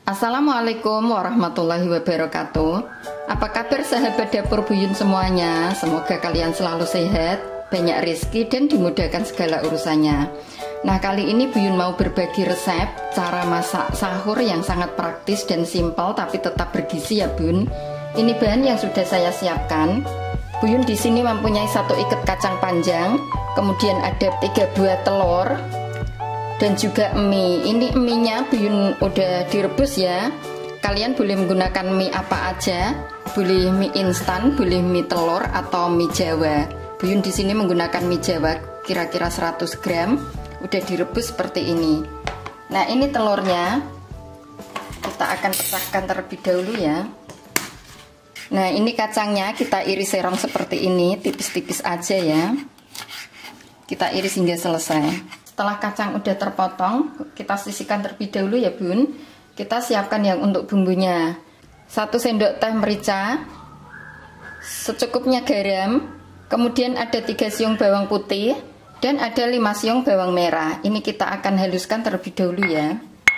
Assalamualaikum warahmatullahi wabarakatuh. Apa kabar sahabat dapur Buyun semuanya? Semoga kalian selalu sehat, banyak rezeki dan dimudahkan segala urusannya. Nah, kali ini Buyun mau berbagi resep cara masak sahur yang sangat praktis dan simpel tapi tetap bergizi ya Bun. Ini bahan yang sudah saya siapkan. Buyun di sini mempunyai 1 ikat kacang panjang, kemudian ada 3 buah telur, dan juga mie. Ini mie-nya Buyun udah direbus ya. Kalian boleh menggunakan mie apa aja, boleh mie instan, boleh mie telur atau mie Jawa. Buyun di sini menggunakan mie Jawa kira-kira 100 gram, udah direbus seperti ini. Nah, ini telurnya kita akan pecahkan terlebih dahulu ya. Nah, ini kacangnya kita iris serong seperti ini, tipis-tipis aja ya. Kita iris hingga selesai. Setelah kacang udah terpotong, kita sisihkan terlebih dahulu ya Bun. Kita siapkan yang untuk bumbunya. 1 sendok teh merica, secukupnya garam, kemudian ada 3 siung bawang putih, dan ada 5 siung bawang merah. Ini kita akan haluskan terlebih dahulu ya.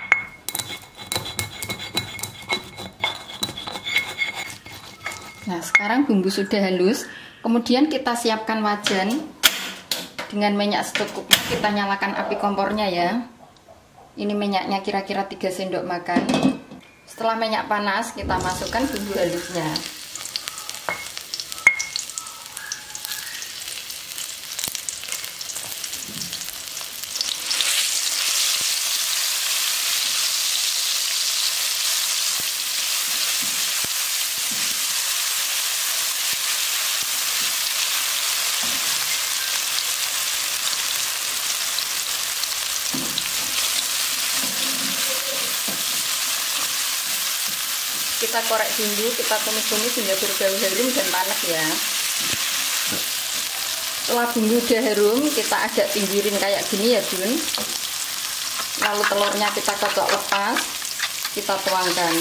Nah, sekarang bumbu sudah halus. Kemudian kita siapkan wajan dengan minyak secukupnya. Kita nyalakan api kompornya ya. Ini minyaknya kira-kira 3 sendok makan. Setelah minyak panas, kita masukkan bumbu halusnya. Kita korek bumbu, kita tumis-tumis hingga berbau harum dan panas ya. Setelah bumbu udah harum, kita agak pinggirin kayak gini ya Bun. Lalu telurnya kita kocok lepas, kita tuangkan.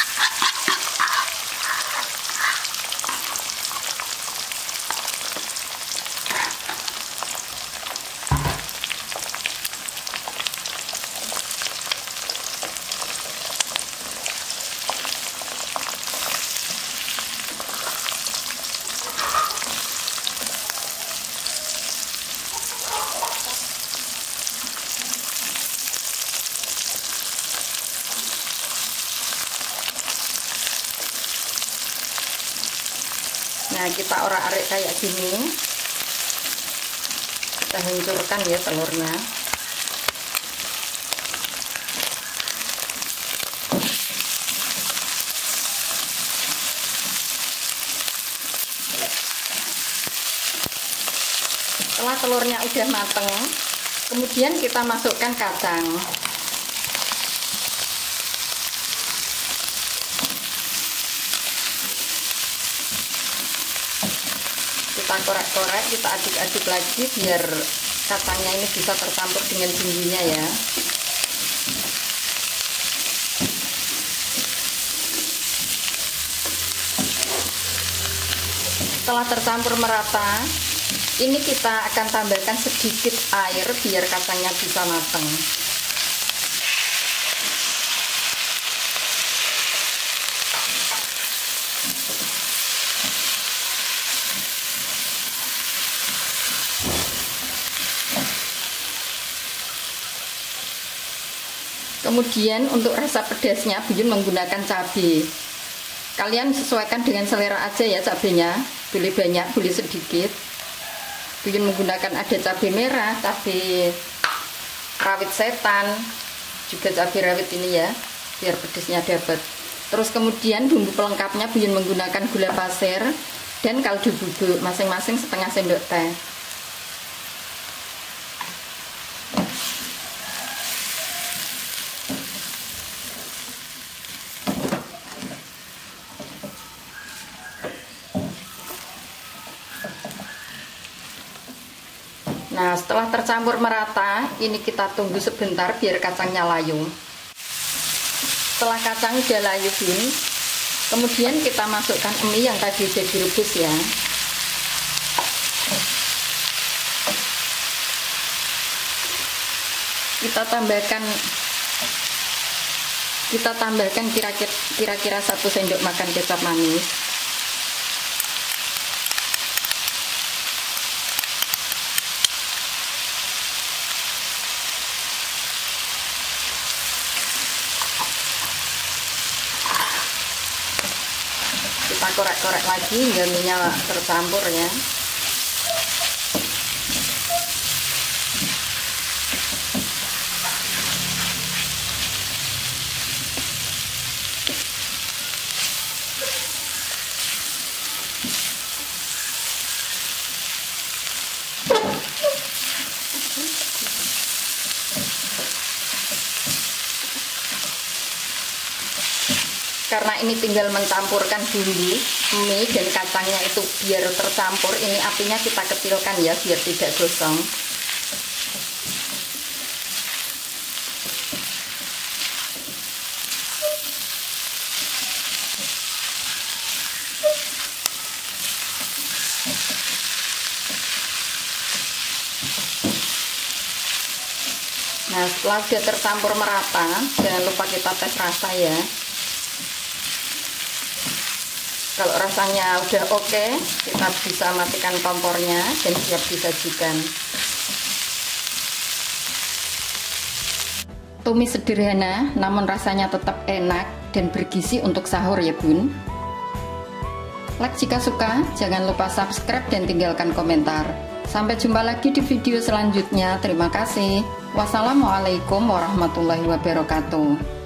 Nah, kita orak-arik kayak gini. Kita hancurkan ya telurnya. Setelah telurnya udah mateng, kemudian kita masukkan kacang. Kita korek-korek, kita aduk-aduk lagi biar kacangnya ini bisa tercampur dengan bumbunya ya. Setelah tercampur merata, ini kita akan tambahkan sedikit air biar kacangnya bisa matang. Kemudian untuk rasa pedasnya Buyun menggunakan cabai. Kalian sesuaikan dengan selera aja ya cabenya. Boleh banyak, boleh sedikit. Buyun menggunakan ada cabai merah, cabai rawit setan, juga cabai rawit ini ya, biar pedasnya dapat. Terus kemudian bumbu pelengkapnya Buyun menggunakan gula pasir dan kaldu bubuk, masing-masing setengah sendok teh. Nah, setelah tercampur merata, ini kita tunggu sebentar biar kacangnya layu. Setelah kacang udah layu Bun, kemudian kita masukkan mie yang tadi udah direbus ya. Kita tambahkan Kita tambahkan kira-kira 1 sendok makan kecap manis. Kita korek-korek lagi hingga minyak tercampur ya. Karena ini tinggal mencampurkan bumbu mie dan kacangnya itu biar tercampur, ini apinya kita kecilkan ya biar tidak gosong. Nah, setelah dia tercampur merata, jangan lupa kita tes rasa ya. Kalau rasanya udah oke, kita bisa matikan kompornya dan siap disajikan. Tumis sederhana, namun rasanya tetap enak dan bergizi untuk sahur ya bun. Like jika suka, jangan lupa subscribe dan tinggalkan komentar. Sampai jumpa lagi di video selanjutnya. Terima kasih. Wassalamualaikum warahmatullahi wabarakatuh.